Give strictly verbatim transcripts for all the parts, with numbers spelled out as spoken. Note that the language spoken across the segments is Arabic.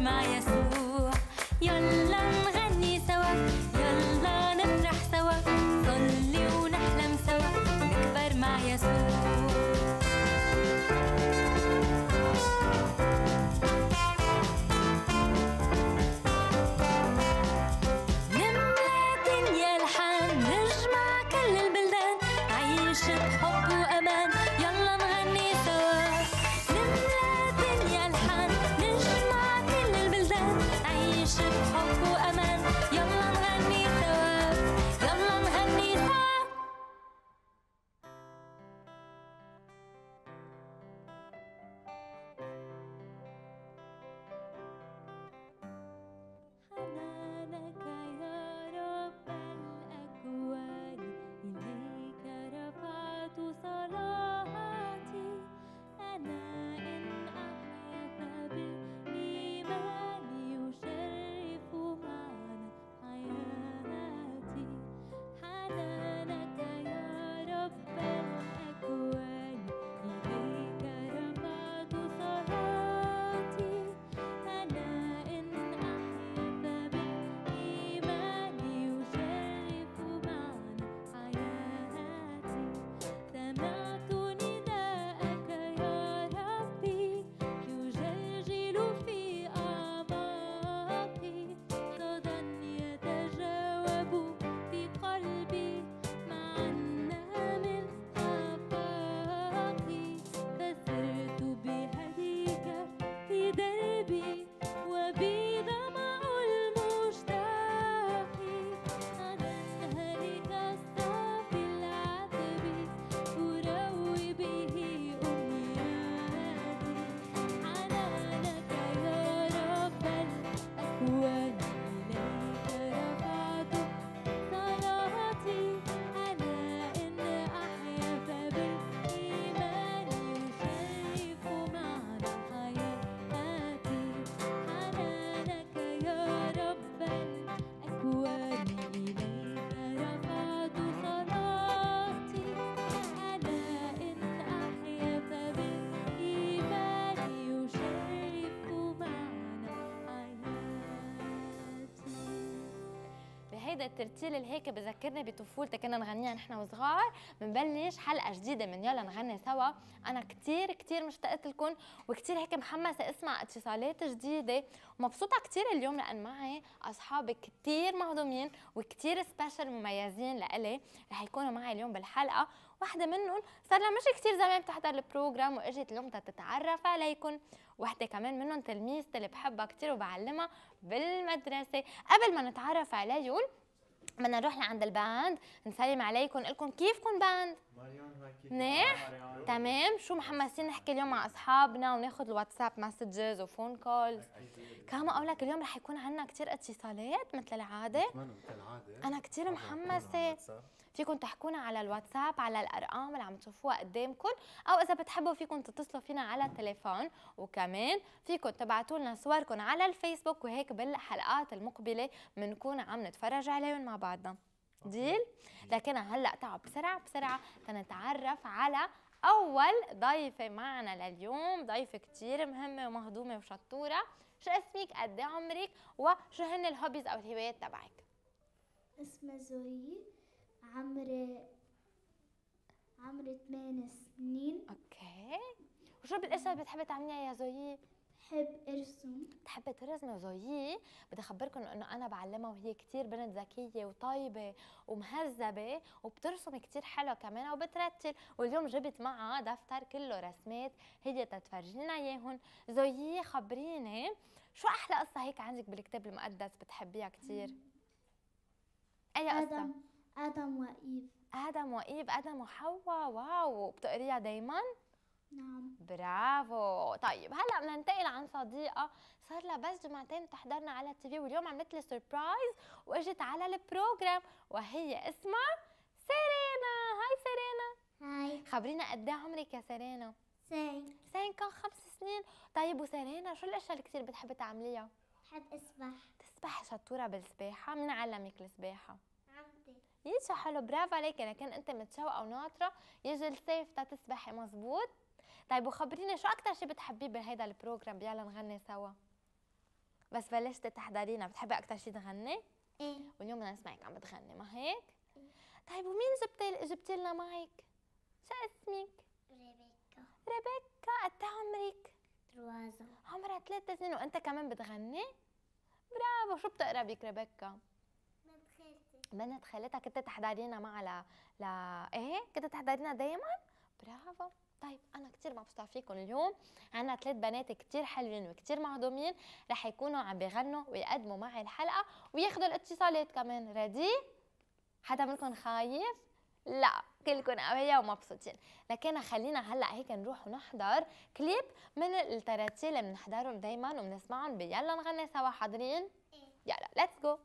مع يسوع. يلا نغني سوا، يلا نفرح سوا، نصلي ونحلم سوا، نكبر مع يسوع. هيدا الترتيل اللي هيك بذكرني بطفولتي كنا نغنيها نحن وصغار. بنبلش حلقه جديده من يلا نغني سوا. انا كثير كثير مشتاقه لكم وكثير هيك محمسه اسمع اتصالات جديده ومبسوطه كثير اليوم لان معي اصحاب كثير مهضومين وكثير سبيشال مميزين لإلي رح يكونوا معي اليوم بالحلقه. واحدة منهم صار لها مش كثير زمان بتحضر البروجرام واجت اليوم تتعرف عليكم. واحدة كمان منهم تلميذتي اللي بحبها كثير وبعلمها بالمدرسة. قبل ما نتعرف عليهم بدنا نروح لعند الباند نسلم عليكم. لكم كيفكم باند؟ مريم هاي كيف؟ منيح؟ تمام. شو محمسين نحكي اليوم مع اصحابنا وناخذ الواتساب مسجز وفون كولز. كمان اقول لك اليوم رح يكون عندنا كثير اتصالات مثل العاده. مثل العاده انا كثير محمسه. فيكم تحكونا على الواتساب على الارقام اللي عم تشوفوها قدامكم او اذا بتحبوا فيكم تتصلوا فينا على التليفون. وكمان فيكم تبعتوا لنا صوركم على الفيسبوك وهيك بالحلقات المقبله بنكون عم نتفرج عليهم مع بعضنا. ديل؟ لكن هلا تعالوا بسرعه بسرعه تنتعرف على اول ضيفه معنا لليوم. ضيفه كثير مهمه ومهضومه وشطوره. شو اسمك؟ قد ايه عمرك؟ وشو هن الهوبيز او الهوايات تبعك؟ اسمي زوي، عمري عمري ثمان سنين. اوكي. وشو بالاشياء بتحبي تعمليها يا زوي؟ بحب ارسم. بتحبي ترسمي؟ زوي بدي اخبركم انه انا بعلمها وهي كثير بنت ذكيه وطيبه ومهذبه وبترسم كثير حلو كمان وبترتل. واليوم جبت معها دفتر كله رسمات هي تتفرجينا اياهم. زوي خبريني شو احلى قصه هيك عندك بالكتاب المقدس بتحبيها كثير؟ اي قصه؟ آدم آدم وإيف. آدم وإيف، آدم وحواء. واو. بتقريها دايما؟ نعم. برافو. طيب هلا بدنا ننتقل عن صديقه صار لها بس جمعتين بتحضرنا على التي في واليوم عملت لي سربرايز واجت على البروجرام وهي اسمها سيرينا. هاي سيرينا. هاي. خبرينا قد ايه عمرك يا سيرينا؟ سين. سين كان خمس سنين. طيب وسيرينا شو الاشياء اللي كثير بتحبي تعمليها؟ بحب اسبح. تسبح؟ شطوره بالسباحه. مين علمك السباحه؟ عمتي. يجي حلو. برافو عليكي. لكن انت متشوقه وناطره يجي الصيف تتسبحي. مزبوط. طيب وخبريني شو اكثر شيء بتحبيه بهيدا البروجرام يلا نغني سوا؟ بس بلشتي تحضرينا، بتحبي اكثر شيء تغني؟ ايه. واليوم بدنا نسمعك عم بتغني، ما هيك؟ طيب ومين جبتي جبتي لنا معك؟ شو اسمك؟ ريبيكا. ريبيكا. قد عمرك؟ تروازا. عمرها ثلاث سنين وانت كمان بتغني؟ برافو. شو بتقرا بك ريبيكا؟ بنت خالتي. بنت خالتها. كنت تحضرينا معها ل... ل... ايه كنت تحضرينا دايما؟ برافو. طيب انا كثير مبسوطه فيكم اليوم، عندنا ثلاث بنات كثير حلوين وكثير مهضومين، رح يكونوا عم بيغنوا ويقدموا معي الحلقه وياخذوا الاتصالات كمان. ريدي؟ حدا منكم خايف؟ لا، كلكم قوية ومبسوطين. لكن خلينا هلا هيك نروح ونحضر كليب من التراتيل اللي بنحضرهم دايما وبنسمعهم بيلا نغني سوا. حاضرين؟ يلا ليتس جو.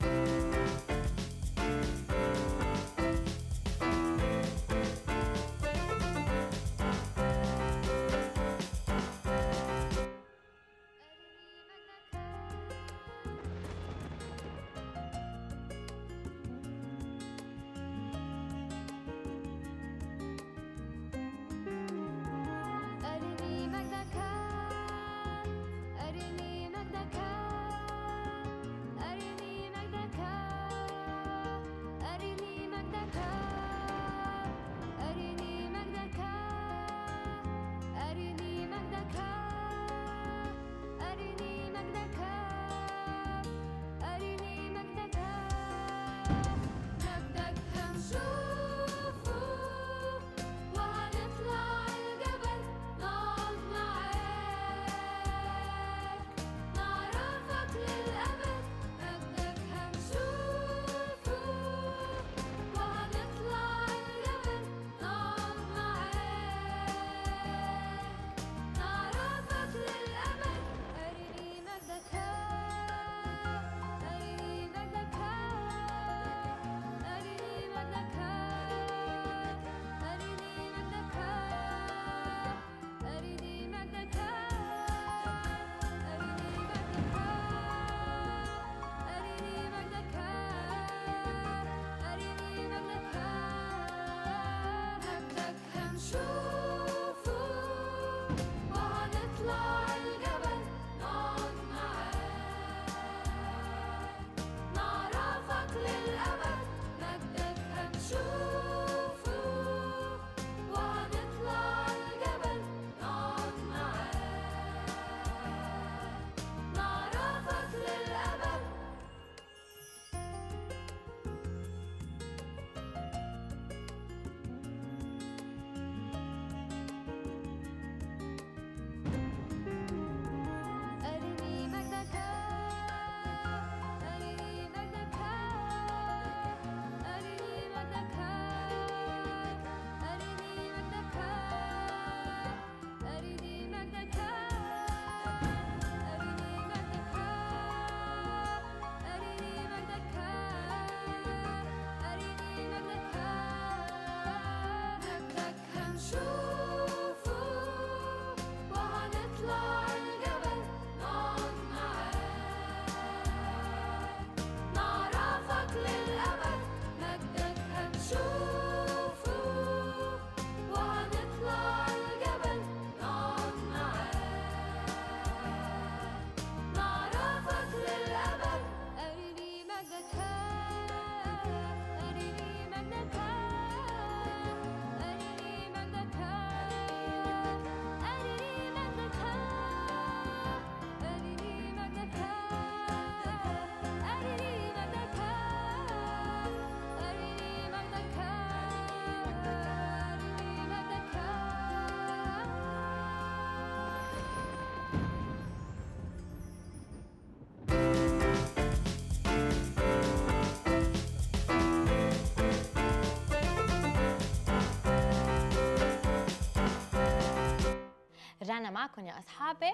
رجعنا معكم يا اصحابي،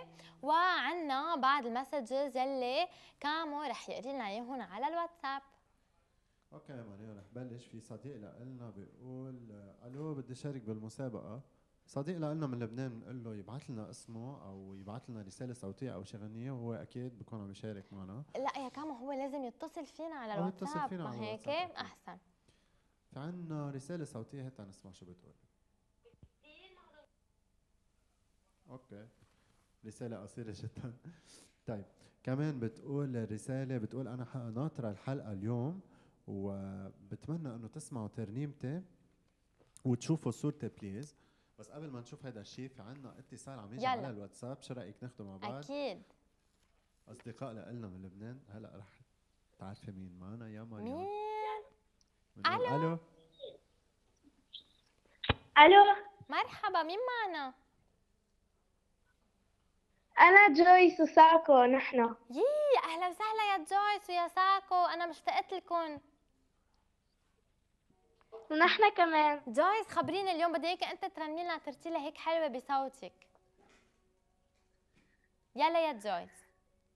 وعنا بعض المسجز يلي كامو رح يقري لنا اياهم على الواتساب. اوكي ماريو، رح بلش. في صديق لنا بيقول الو بدي شارك بالمسابقه. صديق لنا من لبنان، بنقول له يبعث لنا اسمه او يبعث لنا رساله صوتيه او شي غنيه، وهو اكيد بكون عم يشارك معنا. لا يا كامو، هو لازم يتصل فينا على الواتساب. يتصل فينا على هيك الواتساب. احسن. في عنا رساله صوتيه، هات نسمع شو بتقول. اوكي رسالة قصيرة جدا. طيب كمان بتقول رسالة بتقول أنا ح- ناطرة الحلقة اليوم وبتمنى إنه تسمعوا ترنيمتي وتشوفوا صورتي بليز. بس قبل ما نشوف هذا الشيء في عنا اتصال عم يجي يلا. على الواتساب، شو رأيك ناخده مع بعض؟ اكيد. أصدقاء لنا من لبنان، هلا رح تعرفي مين معنا يا مريم. مين؟ بنقول ألو. ألو. الو، مرحبا، مين معنا؟ انا جويس وساكو. نحن يي اهلا وسهلا يا جويس ويا ساكو، انا مشتاقت لكم. ونحن كمان. جويس خبريني اليوم، بدي اياك انت ترنمي لنا ترتيله هيك حلوه بصوتك. يلا يا جويس،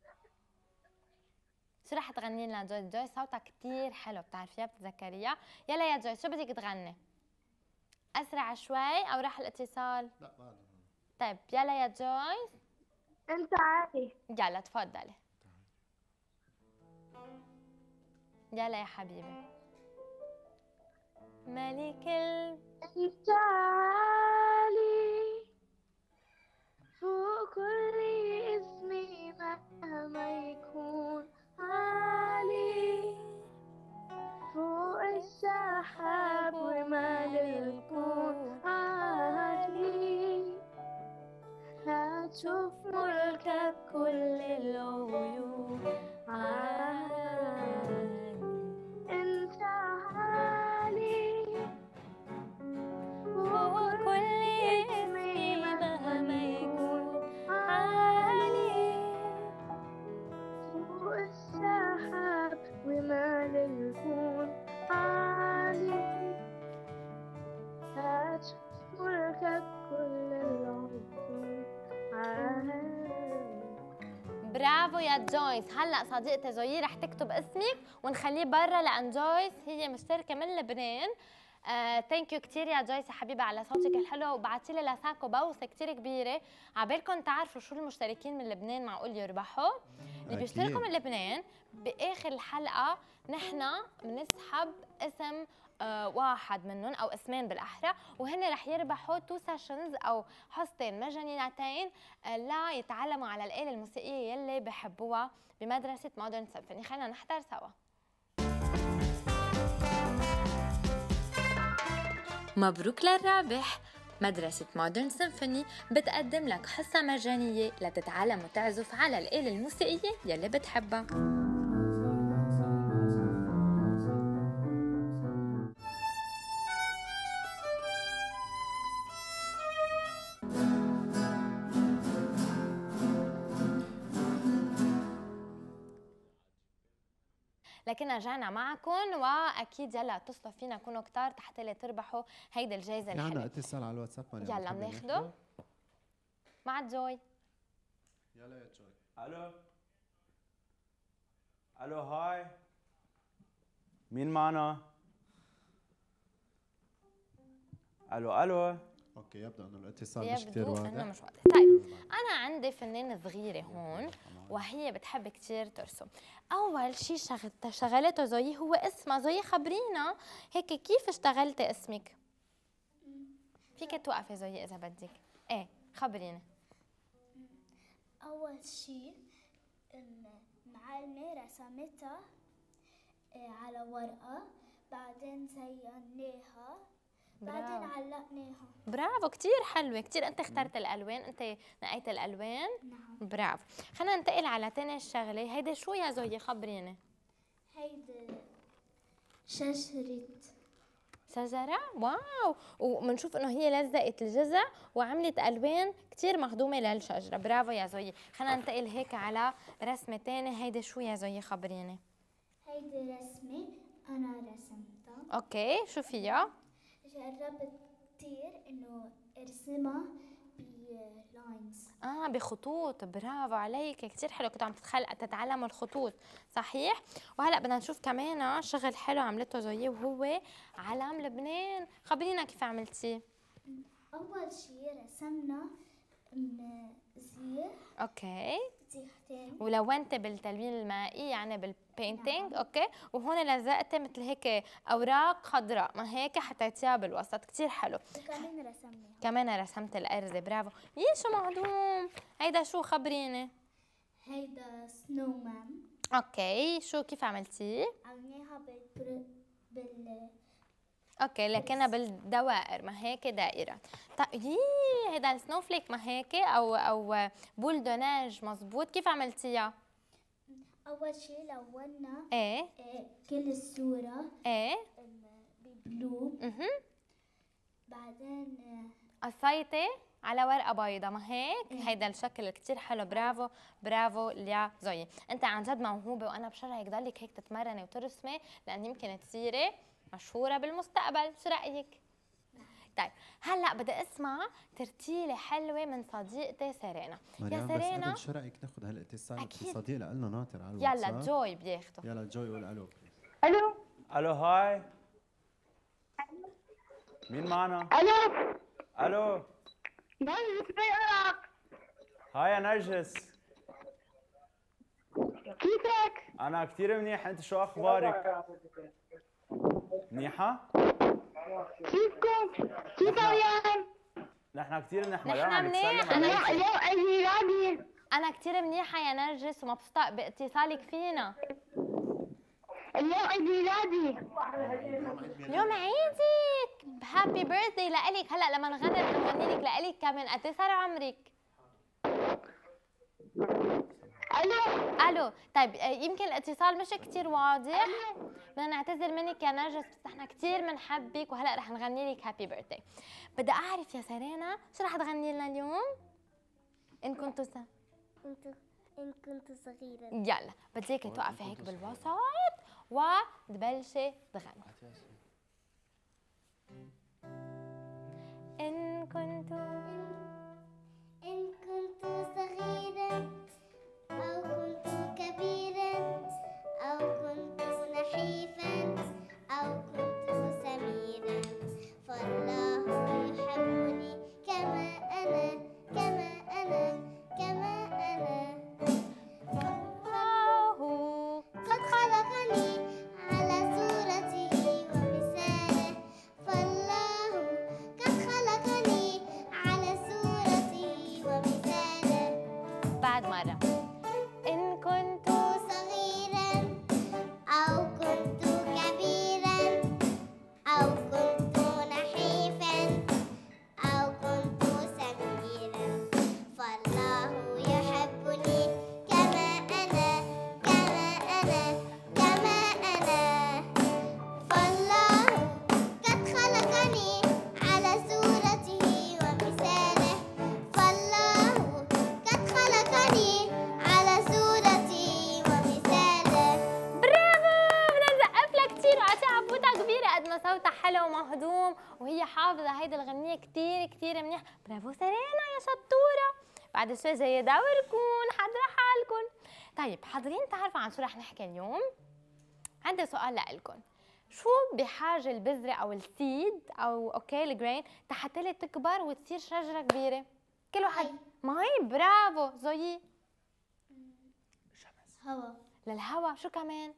شو رح تغني لنا جويس؟ جويس صوتها كثير حلو بتعرفيها بتتذكريها. يلا يا جويس، شو بدك تغني؟ اسرع شوي او راح الاتصال؟ لا بعد. طيب يلا يا جويس. انت عادي. يلا تفضلي. يلا يا حبيبي. ملك ال انت عالي فوق كل اسمي مهما يكون عالي، فوق السحاب ومال الكون عالي، هتشوف ملكك كل العيون عالي. انت عالي فوق كل اسمي مهما يكون عالي، فوق السحاب ومال الكون عالي، هتشوف ملكك كل العيون عالي. برافو يا جويس. هلا صديقتي زوي رح تكتب اسمك ونخليه برا لان جويس هي مشتركه من لبنان. ثانك يو كثير يا جويس يا حبيبه على صوتك الحلو، وبعتي لي لساكو بوسه كثير كبيره. عبالكم تعرفوا شو المشتركين من لبنان معقول يربحوا؟ اللي بيشتركوا من لبنان باخر الحلقه نحن بنسحب اسم آه واحد منهم او اسمين بالاحرى، وهن رح يربحوا تو سيشنز او حصتين مجانيتين آه لا يتعلموا على الاله الموسيقيه يلي بحبوها بمدرسه مودرن سيمفوني. خلينا نحضر سوا. مبروك للرابح. مدرسة مودرن سيمفوني بتقدم لك حصة مجانية لتتعلم وتعزف على الآلة الموسيقية يلي بتحبها. لكن رجعنا معكم واكيد يلا اتصلوا فينا كونوا كتار حتى لا تربحوا هيدي الجائزه في عنا الحلوه. اتصال على الواتساب مريم. يلا بناخده مع جوي. يلا يا جوي. الو الو هاي، مين معنا؟ الو الو. اوكي يبدو انه الاتصال مش كثير يبدو واضح. انه مش واضح. طيب انا عندي فنانه صغيره هون وهي بتحب كثير ترسم. اول شيء شغلت شغلته زوي هو اسمها. زوي خبرينا هيك كيف اشتغلتي اسمك؟ فيك توقفي زوي اذا بدك. ايه خبرينا. أول شي معلمة رسمتها على ورقة، بعدين زيناها، بعدين علقناها. برافو كثير حلوة كثير. أنت اخترت الألوان، أنت نقيت الألوان. نعم. برافو. خلينا ننتقل على تاني شغلة. هيدا شو يا زوي خبريني؟ هيدي شجرة شجرة. واو. وبنشوف إنه هي لزقت الجذع وعملت ألوان كثير مخدومة للشجرة. برافو يا زوي. خلينا ننتقل هيك على رسمة تانية. هيدا شو يا زوي خبريني؟ هيدي رسمة أنا رسمتها. أوكي شو فيها؟ جربت كتير إنه أرسمها بلاينز. اه بخطوط. برافو عليك كثير حلو. كنتوا عم تتخلق تتعلموا الخطوط صحيح. وهلا بدنا نشوف كمان شغل حلو عملته زوي وهو علم لبنان. خبرينا كيف عملتيه. أول شي رسمنا زيح. اوكي. زيحتين. ولونت بالتلوين المائي يعني بالبينتينج. اوكي. وهون لزقت مثل هيك اوراق خضراء ما هيك حطيتيها بالوسط. كثير حلو. وكمان رسمنا. كمان رسمت الأرز. برافو. يي شو مهضوم. هيدا شو خبريني؟ هيدا سنو مان. اوكي شو كيف عملتيه؟ عملناها بال بال اوكي لكنها بالدوائر ما هيك دائره. طيب يي هيدا السنوفليك ما هيك او او بول دوناج مزبوط، كيف عملتيها؟ أول شي لونا ايه إيه كل الصورة ايه ببلو. اها بعدين آه، قصيتي على ورقه بيضاء ما هيك؟ إيه. هيدا الشكل كتير حلو. برافو برافو يا زوي، انت عن جد موهوبه وانا بشجعك ضلك هيك تتمرني وترسمي لان يمكن تصيري مشهوره بالمستقبل، شو رايك؟ طيب هلا بدي اسمع ترتيله حلوه من صديقتي سيرينا. يا مريم بس سيرينا قبل شو رايك ناخذ هالاتصال؟ في أكيد. صديق لنا ناطر على الواتساب. يلا جوي بياخده. يلا جوي قول الو. الو الو هاي. مين معنا؟ الو الو نرجس بيقرأك. هاي يا نرجس. كيفك؟ انا كثير منيح، انت شو اخبارك؟ منيحة؟ كيفكم؟ كيف مريم؟ نحن كثير منيح نحن مريم، عم منيح. نتسلم أنا اليوم عليك. اليوم عيد ميلادي. انا كثير منيحه يا نرجس ومبسوطه باتصالك فينا. اليوم عيد ميلادي. اليوم عيدك، هابي بيرثدي لإلك. هلا لما نغني رح نغني لك لإلك كمان. قد ايه صار عمرك؟ الو الو طيب آه، يمكن الاتصال مش كثير واضح، بدنا نعتذر منك يا نرجس بس نحن كثير بنحبك وهلا رح نغني لك هابي بيرثدي. بدي اعرف يا سيرينا شو رح تغني لنا اليوم؟ ان كنتوا س... كنت إن كنت صغيرة. يلا بدي اياكي توقفي هيك بالوسط وتبلشي تغني. ان كنت إن كنت صغيرا أو كنت كبيرا أو كنت نحيفا أو كنت سميرا فالله يحبني كما أنا كما أنا كما أنا. الله قد خلقني على صورته ومثاله فالله قد خلقني على صورته ومثاله. بعد مرة. إن كنت صغيرا أو كنت كبيرا أو كنت نحيفا أو كنت سميرا فالله يحبني كما أنا كما أنا كما أنا. فالله قد خلقني على صورته ومثاله فالله قد خلقني على صورته ومثاله. برافو، بدنا نسقف لها كثير وعطيها عبوطة كبيرة قد ما صوتها حلو ومهضوم وهي حافظة هيدي الغنية كثير كثير منيح. برافو سيرينا يا شطورة. بعد شوي جاي دوركم، حضرة حالكم. طيب حاضرين تعرفوا عن شو رح نحكي اليوم؟ عندي سؤال لإلكم. شو بحاجة البذرة أو السيد أو أوكي الجرين تحتى تكبر وتصير شجرة كبيرة؟ كل واحد مي. برافو زوي. هوا. للهوا. شو كمان؟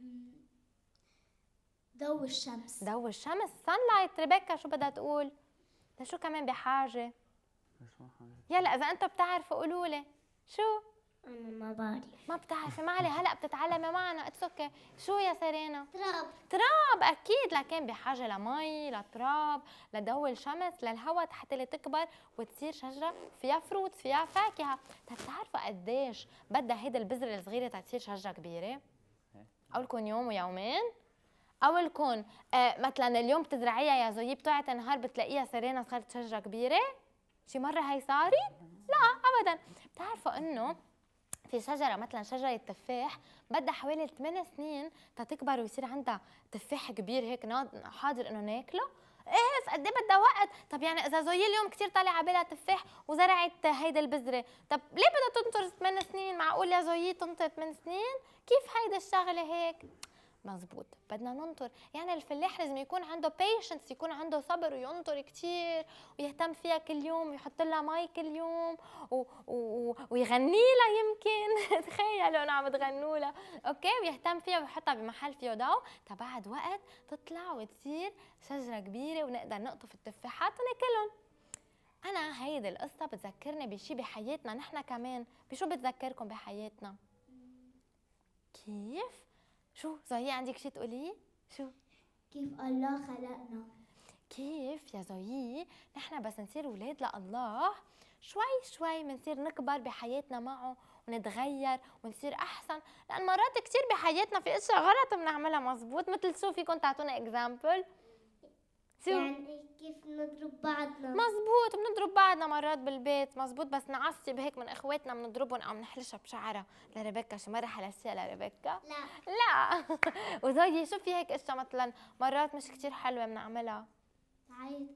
ضوء الشمس. ضوء الشمس. سان لايت. ريبيكا شو بدها تقول؟ لشو كمان بحاجة؟ يلا إذا أنتوا بتعرفوا قولوا لي. شو؟ أنا ما بعرف. ما بتعرفي ما عليه هلا بتتعلمي معنا. اتس اوكي. شو يا سيرينا؟ تراب. تراب اكيد، لكن بحاجه لمي، لتراب، لضوء الشمس، للهواء حتى تصير وتصير شجره فيها فروت فيها فاكهه. طيب بتعرفوا قديش بدها هيدا البذره الصغيره تصير شجره كبيره؟ اولكم يوم ويومين؟ اولكم آه مثلا اليوم بتزرعيها يا زوي بتوعت النهار بتلاقيها سيرينا صارت شجره كبيره؟ شي مره هي صارت؟ لا ابدا. بتعرفوا انه في شجرة مثلا شجرة تفاح بدها حوالي ثمان سنين تتكبر ويصير عندها تفاح كبير هيك حاضر انه ناكله؟ ايه قد ايه بدها وقت. طب يعني اذا زوي اليوم كثير طالع على بالها تفاح وزرعت هيدا البذرة، طب ليه بدها تنطر ثمان سنين؟ معقول يا زوي تنطر ثمان سنين؟ كيف هيدا الشغلة هيك؟ مزبوط، بدنا ننطر. يعني الفلاح لازم يكون عنده بيشنس، يكون عنده صبر وينطر كثير ويهتم فيها كل يوم ويحط لها مي كل يوم و... و... ويغني لها يمكن تخيلوا انا عم تغنوا لها، اوكي، ويهتم فيها ويحطها بمحل فيه ضوء، تبعد وقت تطلع وتصير شجره كبيره ونقدر نقطف التفاحات وناكلهم. انا هيدي القصه بتذكرني بشي بحياتنا نحن كمان. بشو بتذكركم بحياتنا؟ كيف؟ شو زوي عندك شي تقوليه؟ شو؟ كيف الله خلقنا. كيف يا زوي نحن بس نصير اولاد لله شوي شوي بنصير نكبر بحياتنا معه ونتغير ونصير احسن، لان مرات كثير بحياتنا في اشياء غلط بنعملها مزبوط. مثل شو فيكم تعطونا اكزامبل؟ يعني كيف نضرب بعضنا. مزبوط بنضرب بعضنا مرات بالبيت مزبوط، بس نعصب هيك من اخواتنا بنضربهم او بنحلشها بشعرها. لريبيكا شو مره حلشتيها لريبيكا؟ لا لا. وزوجي شو في هيك اشياء مثلا مرات مش كثير حلوه بنعملها؟ تعيط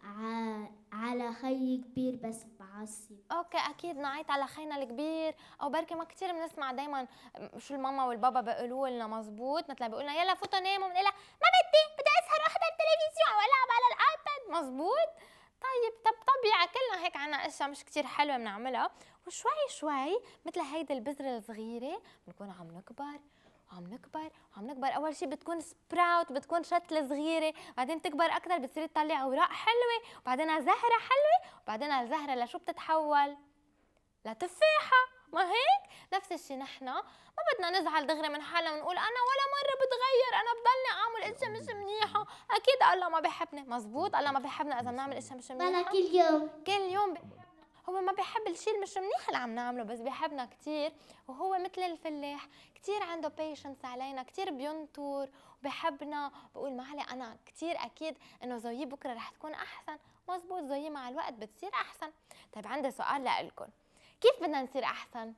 على خي كبير بس بعصب. اوكي اكيد نعيط على خينا الكبير، او بركي ما كثير بنسمع دائما شو الماما والبابا بيقولوا لنا مزبوط، مثلا بيقولوا لنا يلا فوتوا ناموا، بنقول لها ما بدي بدي اسهر واحضر تلفزيون والعب على الايباد مزبوط. طيب طب طبيعي كلنا هيك عنا اشياء مش كثير حلوه بنعملها، وشوي شوي مثل هيدي البذره الصغيره بنكون عم نكبر وعم نكبر وعم نكبر. اول شيء بتكون سبراوت، بتكون شتله صغيره، بعدين تكبر اكثر بتصير تطلع اوراق حلوه، وبعدين زهره حلوه، وبعدين الزهره لشو بتتحول؟ لتفاحه. ما هيك؟ نفس الشيء نحن ما بدنا نزعل دغري من حالنا ونقول انا ولا مره بتغير، انا بضلني اعمل اشياء مش منيحه، اكيد الله ما بحبني. مزبوط الله ما بحبنا اذا بنعمل اشياء مش منيحه. بلا كل يوم كل يوم ب... هو ما بيحب الشيء المش منيح اللي عم نعمله، بس بيحبنا كثير، وهو مثل الفلاح كثير عنده بيشنس علينا، كثير بينطر وبحبنا. بقول معلي انا كثير اكيد انه زوجي بكره رح تكون احسن. مزبوط زوجي مع الوقت بتصير احسن. طيب عندي سؤال لكم، كيف بدنا نصير احسن؟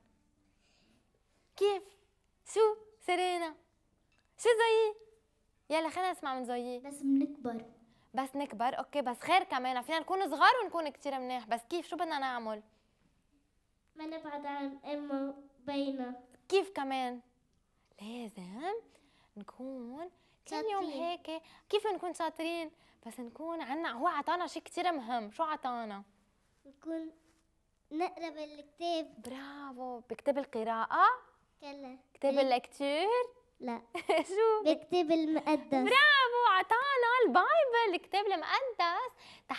كيف؟ شو سيرينا؟ شو زوجي؟ يلا خلينا نسمع من زوجي. بس بنكبر. بس نكبر اوكي، بس خير كمان فينا نكون صغار ونكون كثير منيح، بس كيف؟ شو بدنا نعمل؟ ما نبعد عن أمه بينا. كيف كمان؟ لازم نكون كل يوم شاطرين. هيك. كيف نكون شاطرين؟ بس نكون عنا، هو عطانا شيء كثير مهم. شو عطانا؟ نكون نقرا بالكتاب. برافو. بكتاب القراءة؟ كلا كتاب اللكتور؟ لا شو؟ بالكتاب المقدس. برافو عطانا البايبل الكتاب المقدس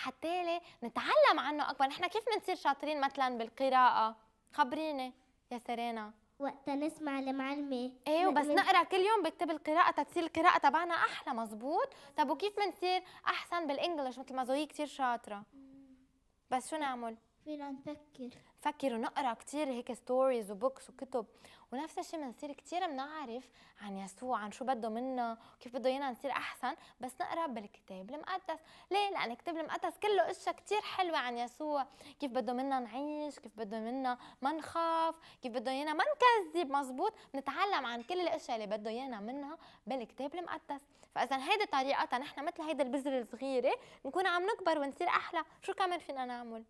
حتى نتعلم عنه اكبر. نحن كيف بنصير شاطرين مثلا بالقراءة؟ خبريني يا سيرينا. وقتها نسمع المعلمة. ايه وبس نقرا كل يوم بكتاب القراءة تصير القراءة تبعنا احلى. مزبوط. طب وكيف بنصير احسن بالانجلش مثل ما زوي كثير شاطرة؟ بس شو نعمل؟ فينا نفكر. نفكر ونقرا كثير هيك ستوريز وبوكس وكتب، ونفس الشيء بنصير كثير بنعرف عن يسوع، عن شو بده منا وكيف بده ايانا نصير احسن، بس نقرا بالكتاب المقدس. ليه؟ لان الكتاب المقدس كله اشياء كثير حلوه عن يسوع، كيف بده منا نعيش، كيف بده منا ما نخاف، كيف بده ايانا ما نكذب. مزبوط. بنتعلم عن كل الاشياء اللي بده ايانا منها بالكتاب المقدس. فاذا هيدي طريقتها نحن مثل هيدي البذره الصغيره نكون عم نكبر ونصير احلى. شو كمان فينا نعمل؟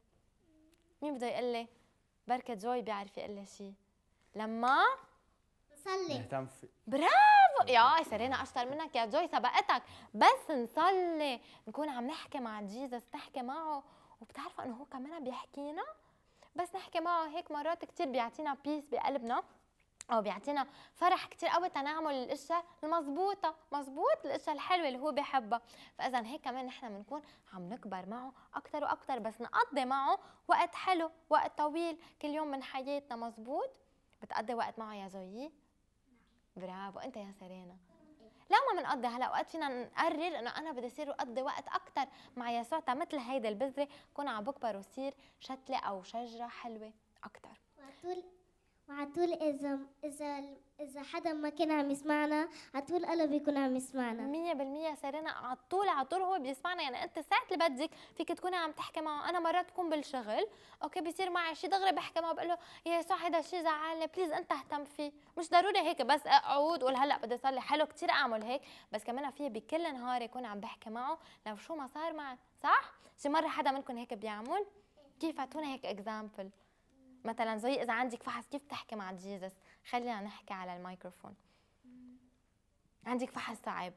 مين بده يقول لي؟ بركة جوي بيعرف يقول لي شيء. لما نصلي. نهتم في برافو يا سيرينا اشطر منك يا جوي سبقتك. بس نصلي نكون عم نحكي مع جيزس، نحكي معه، وبتعرفوا انه هو كمان بيحكينا. بس نحكي معه هيك مرات كثير بيعطينا بيس بقلبنا، او بيعطينا فرح كثير قوي تنعمل الاشياء المضبوطه. مزبوط الاشياء الحلوه اللي هو بيحبها. فاذا هيك كمان نحن بنكون عم نكبر معه اكثر واكثر، بس نقضي معه وقت حلو، وقت طويل كل يوم من حياتنا. مزبوط. بتقضي وقت معه يا زوي؟ برافو. انت يا سيرينا؟ لو ما بنقضي هلا وقت فينا نقرر انه انا بدي اصير اقضي وقت اكثر مع يسوع، مثل هيدا البذره كون عم بكبر وصير شتله او شجره حلوه اكثر. وعطول وعطول اذا اذا اذا حدا ما كان عم يسمعنا عطول الله بيكون عم يسمعنا. مية بالمية سيرينا على طول على طول هو بيسمعنا. يعني انت ساعة اللي بدك فيك تكوني عم تحكي معه. انا مرات تكون بالشغل اوكي بيصير معي شيء دغري بحكي معه بقول له يا يسوع هذا الشيء زعلني بليز انت اهتم فيه. مش ضروري هيك بس اقعد قول هلا بدي اصلي. حلو كثير اعمل هيك، بس كمان في بكل نهاري يكون عم بحكي معه لو شو ما صار معي. صح؟ شي مرة حدا منكم هيك بيعمل؟ كيف؟ اعطونا هيك اكزامبل. مثلا زي اذا عندك فحص كيف تحكي مع جيزس؟ خلينا نحكي على الميكروفون. عندك فحص صعب،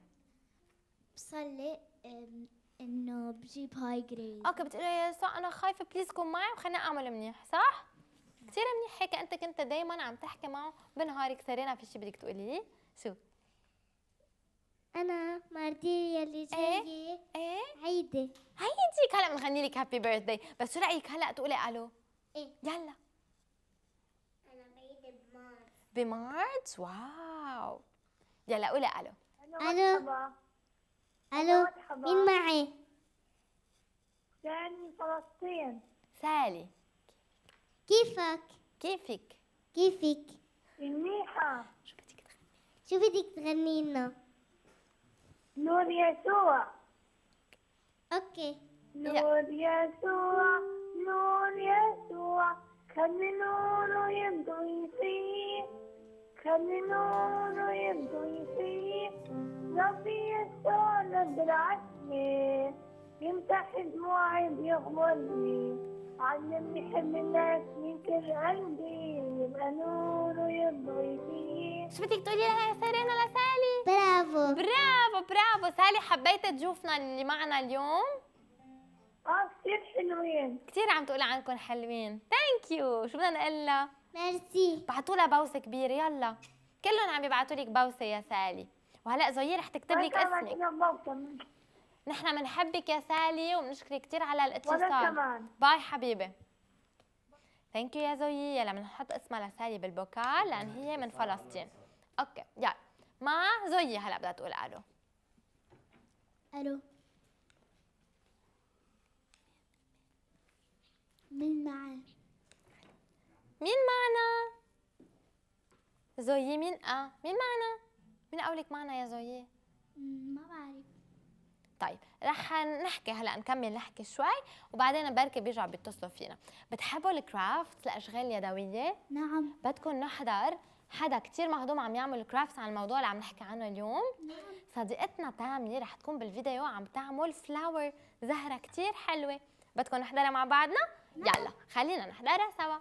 بصلي انه بجيب هاي جريد. اوكي بتقولي يا يسوع انا خايفه بليز كون معي وخليني اعمل منيح. صح؟ كثير منيح هيك. انت كنت دائما عم تحكي معه بنهارك. سيرينا في شيء بدك تقوليه؟ شو؟ أنا مارتيريا اللي جاية ايه عيدة. هيديك هلا بنغني لك هابي بيرثداي، بس شو رايك هلا تقولي الو؟ إيه؟ يلا. أنا بعيدة بمارس. بمارس؟ واو. يلا قولي الو. ألو. ألو. مين معي؟ سالي من فلسطين. سالي. كيفك؟ كيفك؟ كيفك؟ منيحة. شو بدك تغني؟ شو بدك تغني لنا؟ نور يسوع. أوكي. نور يسوع نور يسوع خلي نوره يبدو يطير، خلي نوره يبدو يطير. ربي يسوع رب العالمين يمسح دموعي بيغمرني، علمني حب الناس من كل قلبي، يبقى نوره يبدو يطير. شو بدك تقولي لها يا سيرينا لسالي؟ برافو. برافو برافو سالي، حبيت ضيوفنا اللي معنا اليوم؟ اه كثير حلوين. كثير عم تقولي عنكم حلوين، ثانك يو. شو بدنا نقول لها؟ ميرسي. بعتوا لها بوسه كبيره، يلا كلهم عم يبعتوا لك بوسه يا سالي. وهلا زوية رح تكتب لك اسمك. نحن بنحبك يا سالي وبنشكرك كثير على الاتصال. وانا كمان. باي حبيبي. ثانك يو يا زوية. يلا بنحط اسمها لسالي بالبوكال لان هي من فلسطين. اوكي يلا مع زوية هلا بدها تقول الو. ألو. مين معي؟ مين معنا؟ زوية مين اه مين معنا؟ مين قولك معنا يا زوية؟ ما بعرف. طيب رح نحكي هلا نكمل نحكي شوي وبعدين بركي بيرجعوا بيتصلوا فينا. بتحبوا الكرافت الاشغال اليدويه؟ نعم. بدكم نحضر حدا كثير مهضوم عم يعمل كرافتس عن الموضوع اللي عم نحكي عنه اليوم؟ نعم. صديقتنا تامي رح تكون بالفيديو عم تعمل فلاور زهره كثير حلوه. بدكم نحضرها مع بعضنا؟ نعم. يلا خلينا نحضرها سوا.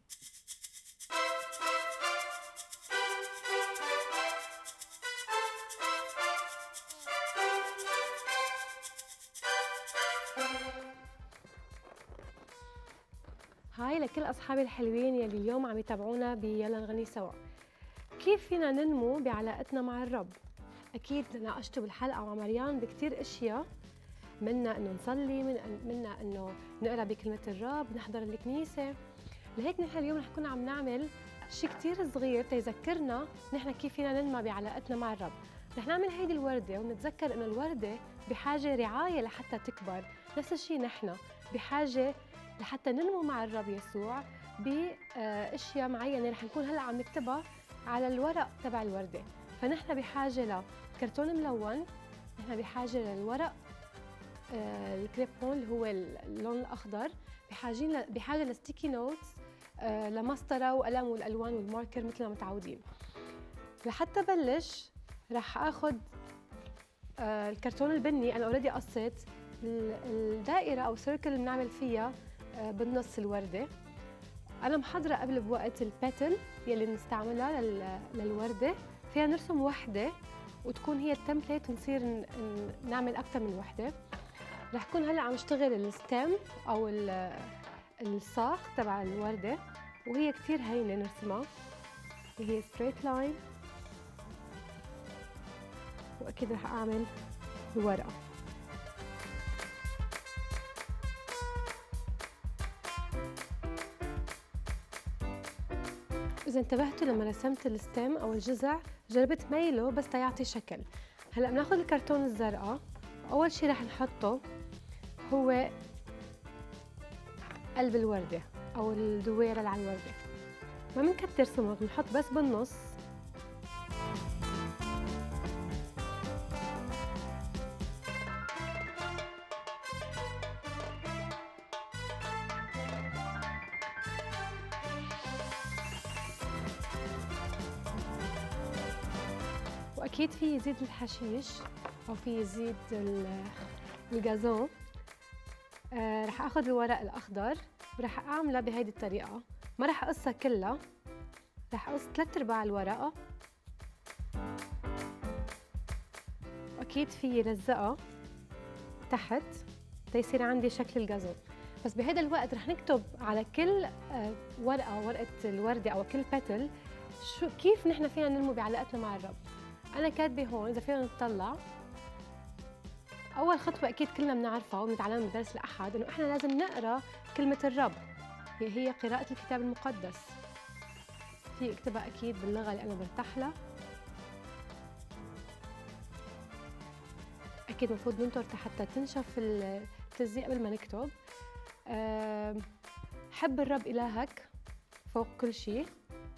هاي لكل أصحابي الحلوين يلي اليوم عم يتابعونا بيلا نغني سوا. كيف فينا ننمو بعلاقتنا مع الرب؟ أكيد ناقشتوا بالحلقة مع مريان بكتير أشياء، منا إنه نصلي، من منا إنه نقرأ بكلمة الرب، نحضر الكنيسة. لهيك نحن اليوم رح نكون عم نعمل شيء كتير صغير تيذكرنا نحن كيف فينا ننمو بعلاقتنا مع الرب. رح نعمل هيدي الوردة ونتذكر إنه الوردة بحاجة رعاية لحتى تكبر، نفس الشيء نحن بحاجة لحتى ننمو مع الرب يسوع باشياء معينه رح نكون هلا عم نكتبها على الورق تبع الورده. فنحن بحاجه لكرتون ملون، نحن بحاجه للورق آه الكريبون اللي هو اللون الاخضر، بحاجين بحاجه لستيكي نوتس، آه لمسطره وقلم والالوان والماركر مثل ما متعودين. لحتى بلش رح اخذ آه الكرتون البني، انا اوريدي قصيت الدائره او سيركل اللي بنعمل فيها بالنص الوردة. أنا محضرة قبل بوقت الباتل يلي بنستعملها للوردة، فيها نرسم وحدة وتكون هي التمبليت ونصير نعمل أكثر من وحدة. رح كون هلا عم اشتغل الستام أو الساق تبع الوردة، وهي كثير هينة نرسمها، هي ستريت لاين. وأكيد رح أعمل الورقة. إذا انتبهتوا لما رسمت الستيم أو الجذع جربت ميله بس تيعطي شكل. هلا بناخذ الكرتون الزرقاء، أول شيء رح نحطه هو قلب الوردة أو الدويرة اللي على الوردة. ما بنكتر سمك، بنحط بس بالنص. أكيد في يزيد الحشيش أو في يزيد الجازون. آه رح أخذ الورق الأخضر ورح أعملها بهيدي الطريقة، ما رح أقصها كلها، رح أقص ثلاث أرباع الورقة. وأكيد في لزقها تحت تيصير عندي شكل الجازون. بس بهذا الوقت رح نكتب على كل آه ورقة ورقة الوردة أو كل باتل شو كيف نحن فينا ننمو بعلاقتنا مع الرب. انا كاتبه هون اذا فينا نطلع. اول خطوه اكيد كلنا بنعرفها وبنتعلمها من درس الاحد، انه احنا لازم نقرا كلمه الرب، هي هي قراءه الكتاب المقدس. في اكتبها اكيد باللغه اللي انا برتاح لها. اكيد المفروض ننطر حتى تنشف التلزيق قبل ما نكتب. أه حب الرب الهك فوق كل شيء.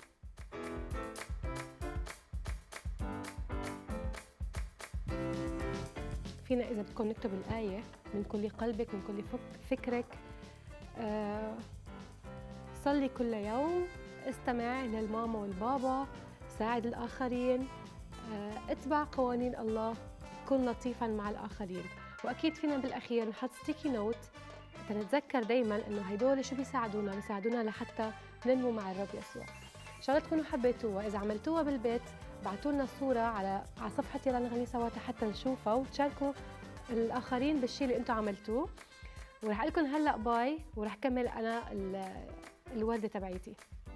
فينا إذا بدكم نكتب الآية من كل قلبك من كل فكرك. أه صلي كل يوم، استمع للماما والبابا، ساعد الآخرين، أه اتبع قوانين الله، كن لطيفا مع الآخرين. وأكيد فينا بالأخير نحط ستيكي نوت تنتذكر دايما إنه هيدول شو بيساعدونا بيساعدونا لحتى ننمو مع الرب يسوع. إن شاء الله تكونوا حبيتوها. إذا عملتوها بالبيت بعتوا لنا صورة على على صفحة يلا نغني سوا حتى نشوفها وتشاركوا الآخرين بالشيء اللي أنتم عملتوه. ورح أقول لكم هلا باي، ورح كمل أنا الوردة تبعيتي.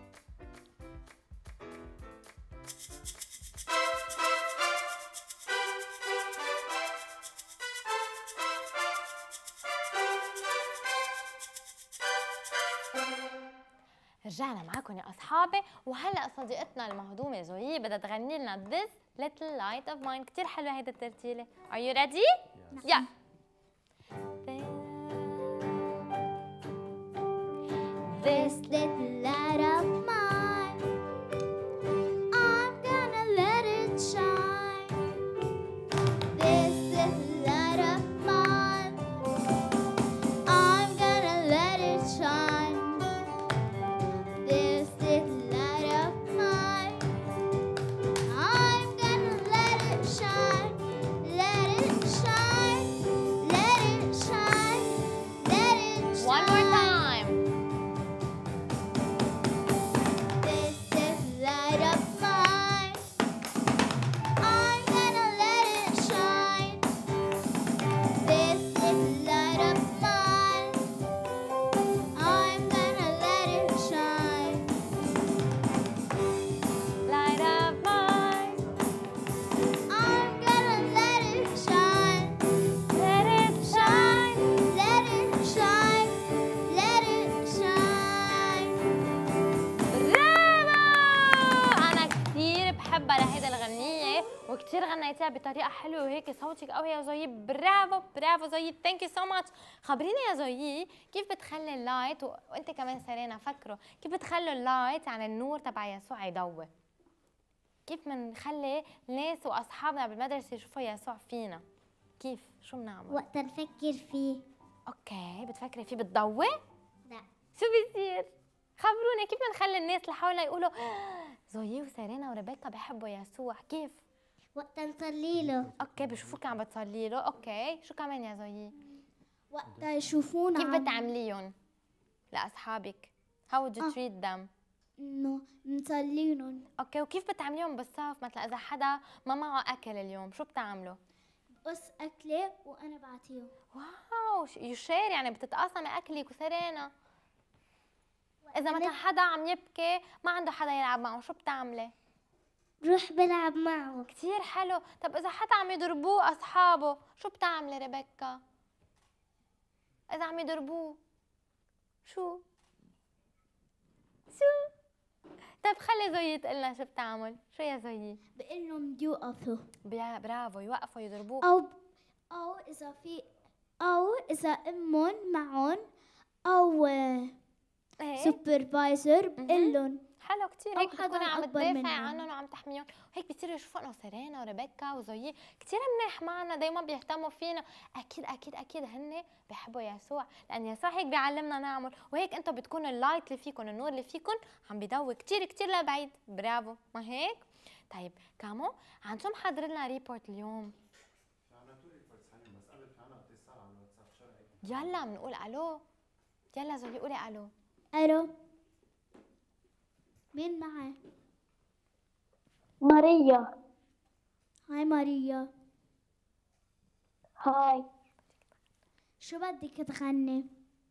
رجعنا معاكم يا اصحابي، وهلا صديقتنا المهضومه زوي بدها تغني لنا This Little Light of Mine. كثير حلوه هيدي الترتيله. Are you ready؟ يلا. This little light of mine, I'm gonna let it shine. This little light of mine, I'm gonna let it shine. This little light of mine, I'm gonna let it shine, let it shine, let it shine, let it shine. One more time. This little light of mine, I'm gonna let it shine. This little light of mine, I'm gonna let it shine. Light of mine, I'm gonna let it shine. let it shine. Let it shine. Let it shine. برافو! أنا كثير بحبها لهيدا الغنية، وكثير غنيتيها بطريقة حلوة وهيك صوتك قوي يا زوي. برافو برافو زوي، ثانك يو سو ماتش. خبريني يا زوي كيف بتخلي اللايت و... وانت كمان سارينا فكروا كيف بتخلوا اللايت يعني النور تبع يسوع يضوي؟ كيف بنخلي الناس واصحابنا بالمدرسة يشوفوا يسوع فينا؟ كيف؟ شو بنعمل؟ وقت نفكر فيه. اوكي، بتفكري فيه بتضوي؟ لا. شو بيصير؟ خبرونا كيف بنخلي الناس اللي حولنا يقولوا زوي وسارينا وريبيكا بحبوا يسوع؟ كيف؟ وقت نصلي له. اوكي، بشوفوك عم بتصلي له. اوكي، شو كمان يا زوي؟ وقت يشوفونا. كيف بتعمليهم لاصحابك؟ How would you آه. treat them؟ انه نصلي لهم. اوكي، وكيف بتعمليهم بالصف؟ مثلا اذا حدا ما معه اكل اليوم شو بتعملوا؟ بقص اكله وانا بعطيه. واو، يو شير، يعني بتتقاسمي اكلك وسارينا. اذا مثلا حدا عم يبكي ما عنده حدا يلعب معه شو بتعملي؟ بروح بلعب معه. كثير حلو. طب اذا حدا عم يضربوه اصحابه شو بتعملي ريبيكا؟ اذا عم يضربوه شو؟ شو؟ طيب خلي زوي تقلنا شو بتعمل؟ شو يا زوي؟ بقول لهم يوقفوا. برا- برافو، يوقفوا يضربوه. او او اذا في او اذا امهم معهم او ايه سوبرفايزر بقول لهم. حلو كثير، أو هيك حدا بتكوني عم أكبر تدافعي منهم. عنهم وعم تحميهم، وهيك بيصيروا يشوفوا انه سيرينا وريبيكا وزوي كثير منيح معنا، دايما بيهتموا فينا. اكيد اكيد اكيد هن بيحبوا يسوع، لان يسوع هيك بيعلمنا نعمل، وهيك انتم بتكونوا اللايت اللي فيكم، النور اللي فيكم عم بيضوي كثير كثير لبعيد. برافو، ما هيك؟ طيب كامو، عن شو محضر لنا ريبورت اليوم؟ يلا بنقول الو. يلا زوي قولي الو. الو. مين معي؟ ماريا. هاي ماريا. هاي. شو بدك تغني؟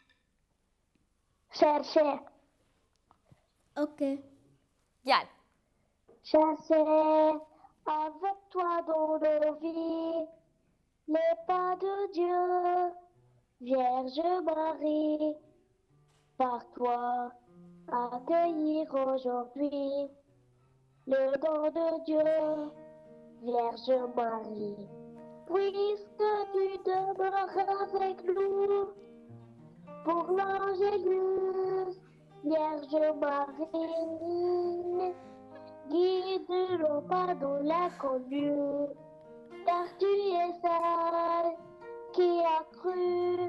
شير شير. اوكي. يلا. Cherchez avec toi dans nos vies, les pas de Dieu, Vierge Marie, par toi accueillir aujourd'hui le don de Dieu, Vierge Marie. Puisque tu demeures avec nous, pour l'Angélus, Vierge Marie, guide nos pas dans l'inconnu, car tu es celle qui a cru.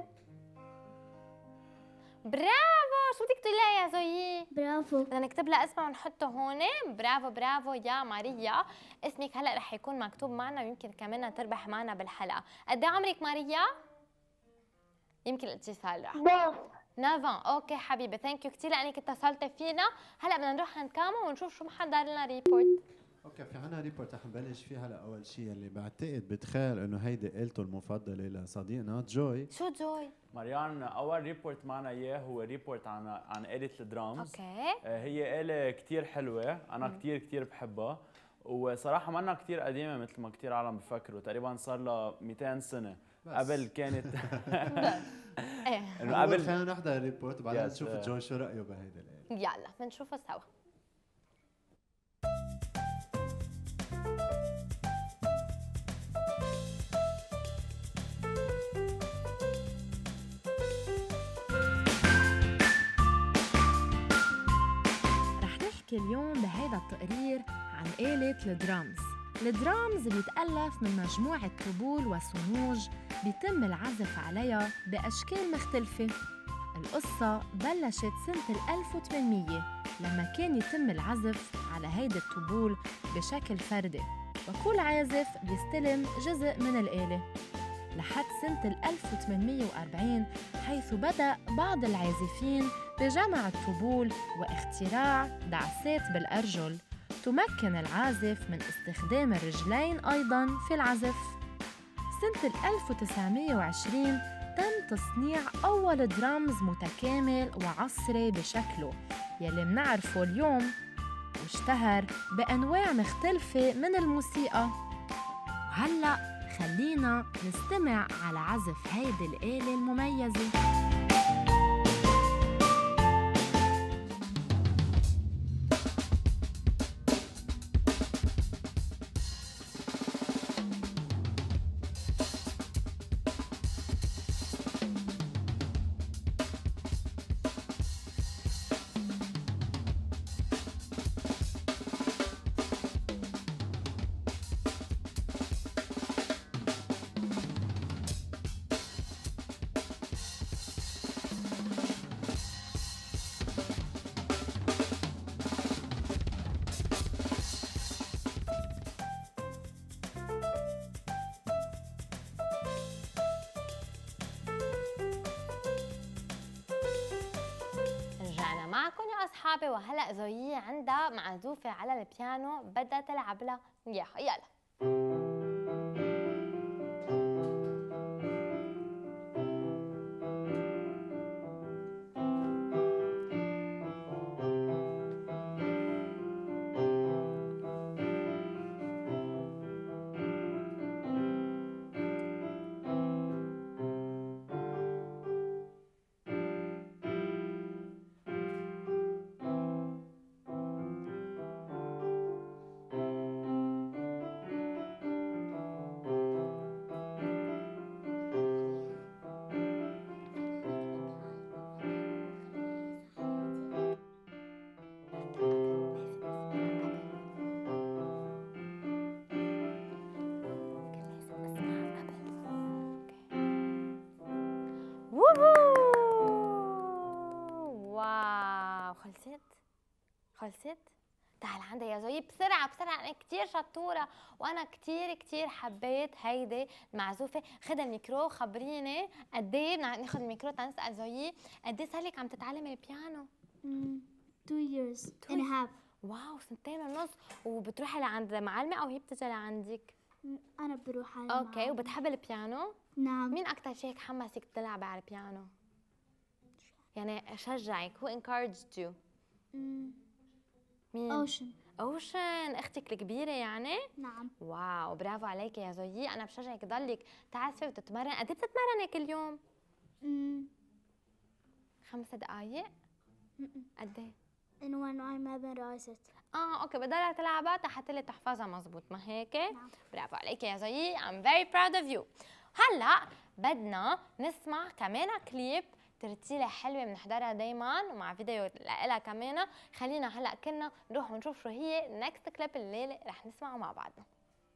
برافو، شو بدك تقولي لها يا زوي؟ برافو. بدنا نكتب لها اسمها ونحطه هون. برافو برافو يا ماريا، اسمك هلا رح يكون مكتوب معنا ويمكن كمان تربح معنا بالحلقه. قد ايه عمرك ماريا؟ يمكن الاتصال راح. نوف. نافان، اوكي حبيبه، ثانك يو كثير لانك اتصلتي فينا. هلا بدنا نروح عند كاما ونشوف شو محضر لنا ريبورت. اوكي، في عنا ريبورت رح نبلش فيه هلا. اول شيء اللي بعتقد بتخيل انه هيدي قيلته المفضله لصديقنا جوي. شو جوي؟ مريان، اول ريبورت معنا اياه هو ريبورت عن عن آلة الدرامز. اوكي. آه، هي آلة كثير حلوه، انا كثير كثير بحبها، وصراحه منا كثير قديمه مثل ما كثير عالم بفكروا، تقريبا صار لها مئتين سنه. بس. قبل كانت ايه انه قبل خلينا نحضر الريبورت وبعدين Yes, نشوف uh, جوي شو رايه بهيدي الآلة. يلا بنشوفه سوا. رح نحكي اليوم بهيدا التقرير عن آلة الدرامز. الدرامز بيتألف من مجموعة طبول وصنوج بيتم العزف عليها بأشكال مختلفة. القصة بلشت سنة ألف وثمانمية لما كان يتم العزف على هيدي الطبول بشكل فردي، وكل عازف بيستلم جزء من الآلة لحد سنة ألف وثمانمية وأربعين، حيث بدأ بعض العازفين بجمع الطبول واختراع دعسات بالأرجل تمكن العازف من استخدام الرجلين أيضاً في العزف. سنة ألف وتسعمية وعشرين تم تصنيع أول درامز متكامل وعصري بشكله يلي منعرفه اليوم، واشتهر بأنواع مختلفة من الموسيقى. وهلأ خلينا نستمع على عزف هيدي الآلة المميزة. رجعنا معكم يا اصحابي، وهلا زوية عندها معزوفة على البيانو بدها تلعب لها اياها. يلا. واو، خلصت خلصت. تعال عندي يا زوي بسرعة بسرعة، أنا كتير شطورة وأنا كتير كتير حبيت هيدي المعزوفة. خد الميكرو، خبريني قد إيه. بدنا ناخد الميكرو تنسأل زوي قد إيه صار لك عم تتعلمي البيانو؟ two years and a half. واو، سنتين ونص. وبتروحي لعند معلمة أو هي بتجي لعندك؟ أنا بروح على أوكي. معلم. وبتحبي البيانو؟ نعم. مين أكتر شيء حمسك تلعبي على البيانو؟ يعني شجعك، who encouraged you؟ مم. مين؟ اوشن. اوشن اختك الكبيره يعني؟ نعم. واو برافو عليكي يا زويي، انا بشجعك تضلك تعزفي وتتمرن. قد ايه بتتمرني كل يوم؟ امم خمس دقائق؟ قد ايه؟ انه وانا ما بنراست. اه اوكي بضلها تلعبها حتى تحفظها مزبوط، ما هيك؟ نعم. برافو عليكي يا زويي. I'm very proud of you. هلا بدنا نسمع كمان كليب ترتيلة حلوة بنحضرها دايما ومع فيديو لها كمان. خلينا هلا كنا نروح ونشوف شو هي next كليب الليلة رح نسمعه مع بعضنا.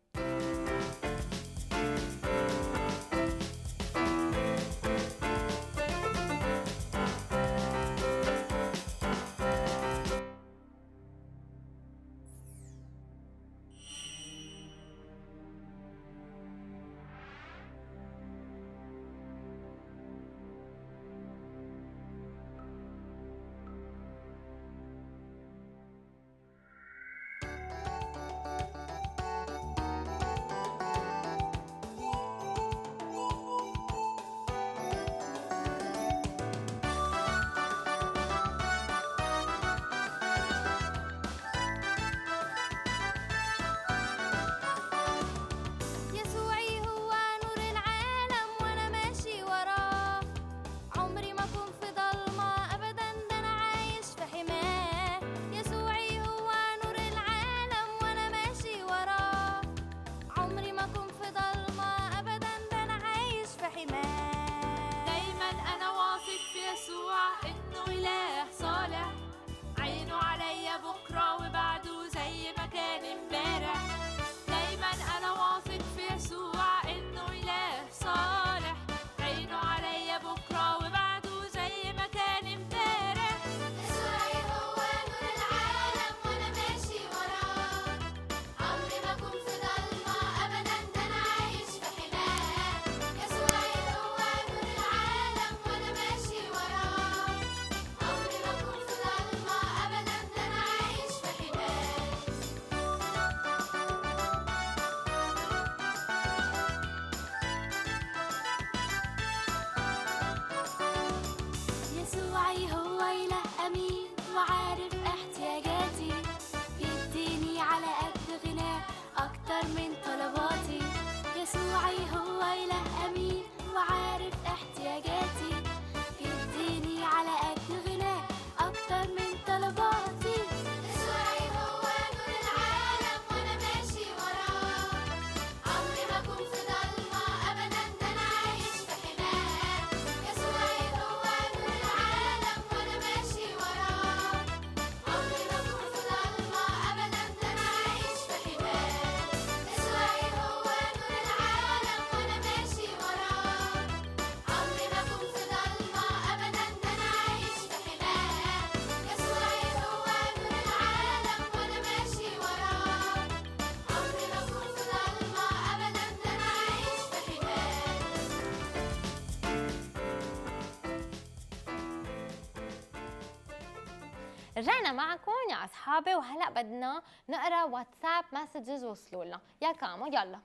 رجعنا معكم يا اصحابي، وهلا بدنا نقرا واتساب مسجز وصلوا لنا. يا كامو يلا يلا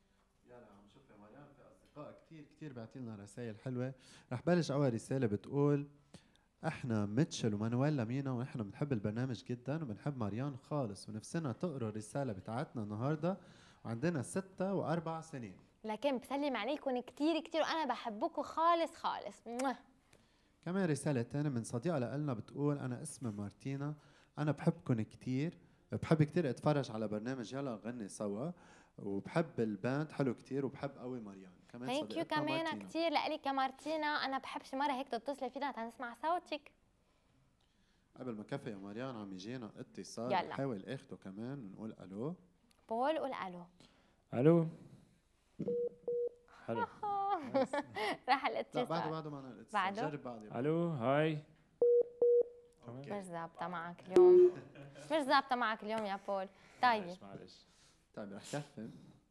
عم شوف يا مريم، في اصدقاء كثير كثير بعتوا لنا رسائل حلوه. رح بلش اول رساله بتقول: احنا ميتشل ومانويل مينا ونحن بنحب البرنامج جدا وبنحب مريان خالص، ونفسنا تقروا الرساله بتاعتنا النهارده، وعندنا ستة وأربع سنين. لكن بسلم عليكم كثير كثير وانا بحبكم خالص خالص. كمان رسالة تانية من صديقة لنا بتقول: أنا اسمي مارتينا، أنا بحبكم كتير، بحب كتير أتفرج على برنامج يلا نغني سوا، وبحب الباند حلو كتير، وبحب قوي مريان. كمان ثانك يو كمان كتير لك يا مارتينا، أنا بحب شي مرة هيك تتصلي فينا تنسمع صوتك. قبل ما كفي يا مريان عم يجينا اتصال، يلا نحاول اخده كمان ونقول ألو. بول قول ألو. ألو حلو. راح الاتصال. لا بعده بعده معنا الاتصال. بعده؟ جرب بعده. ألو هاي. مش ظابطة معك اليوم. مش ظابطة معك اليوم يا بول. طيب معلش معلش. طيب رح كفي.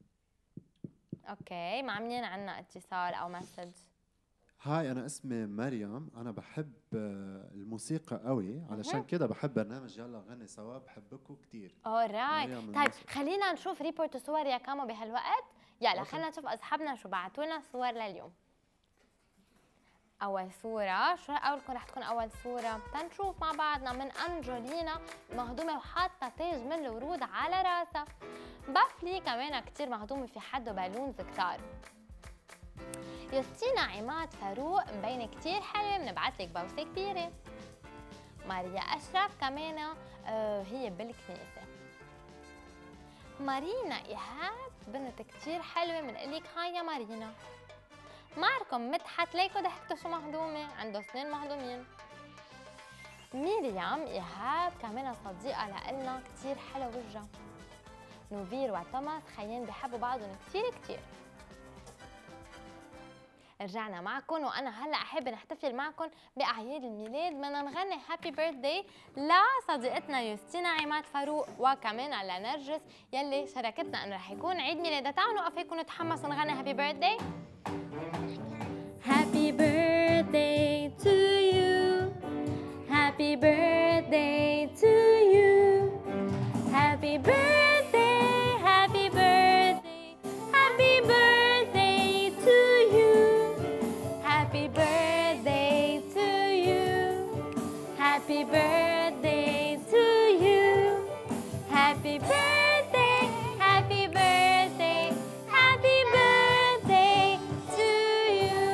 اوكي، مع مين عنا اتصال او مسج؟ هاي أنا اسمي مريم، أنا بحب الموسيقى قوي، علشان كده بحب برنامج يلا غني سوا، بحبكم كتير. اورايت. طيب خلينا نشوف ريبورت صور يا كامو بهالوقت. يلا خلينا نشوف اصحابنا شو بعتوا لنا صور لليوم. اول صوره. شو قولكم رح تكون اول صوره؟ تنشوف مع بعضنا من انجلينا مهضومه وحاطه تاج من الورود على راسها. بافلي كمان كتير مهضومه في حده بالونز كتار. يوستينا عماد فاروق مبينه كتير حلوه، بنبعث لك بوسه كبيره. ماريا اشرف كمان آه هي بالكنيسه. مارينا ايهاب بنت كتير حلوه، بنقلك هاي يا مارينا. معكم مدحت، ليكو ضحكتوا شو مهضومه، عنده سنين مهضومين. مريم ايهاب كمان صديقه لإلنا كتير حلوه وجهها. نوفير وتوماس خيان بحبوا بعضهم كتير كتير. رجعنا معكم وانا هلا احب نحتفل معكم باعياد الميلاد. بدنا نغني هابي بيرثداي لصديقتنا يوستينا عماد فاروق وكمان لنرجس يلي شاركتنا انه رح يكون عيد ميلادها. تعالوا نوقف هيك ونتحمس ونغني هابي بيرثداي. Happy birthday to you. Happy birthday to you. Happy birthday, happy birthday, happy birthday to you. Happy birthday to you. Happy birthday to you. Happy birthday, happy birthday, happy birthday to you.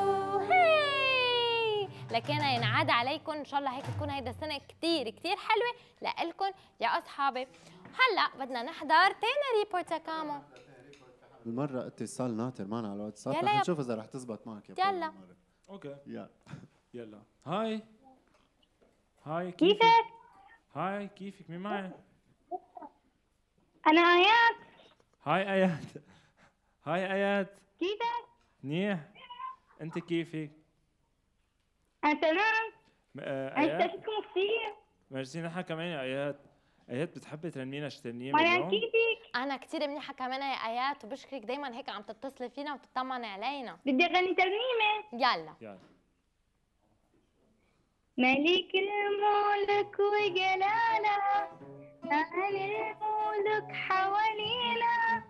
Hey! لكن ينعاد عليكم ان شاء الله هيك تكون هيدا السنه كتير كتير حلوه لإلكم يا اصحابي. هلا بدنا نحضر تاني ريبورت يا كامو. المرة اتصال ناطر معنا على الواتساب، يلا رح يا- نشوف إذا رح تزبط معك يا يلا. بول المرة. اوكي يلا يلا. هاي هاي كيفك؟ هاي كيفك؟ مين معي؟ أنا آيات. هاي ايات. هاي ايات. كيفك؟ منيح. انت كيفك؟ أنا تمام. م- آه، أنا ايات اشتقتكم كثير. ميرسي. نحن كمان يا ايات. ايات بتحبي ترنمينا شي ترنيمه مريم اليوم؟ كيفك؟ انا كتير منيحه كمان يا ايات، وبشكرك دايما هيك عم تتصلي فينا وتطمني علينا. بدي أغني ترنيمة. يلا. يلا. ملك الملك وجلاله، أهل الملك حوالينا.